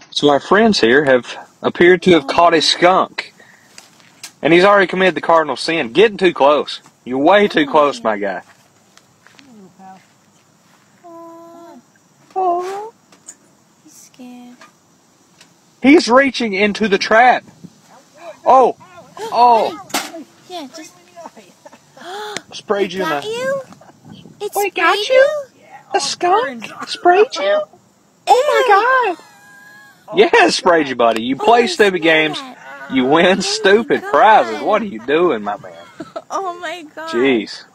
So our friends here have appeared to have caught a skunk. And he's already committed the cardinal sin. Getting too close. You're way too close, my guy. Oh, he's scared. He's reaching into the trap. Oh, oh. Yeah, just... Sprayed you in got the... you? It Wait, sprayed got you? A skunk sprayed you? Oh my god. Yeah, it sprayed you, buddy. You play stupid games. You win stupid prizes. What are you doing, my man? Oh my god. Jeez.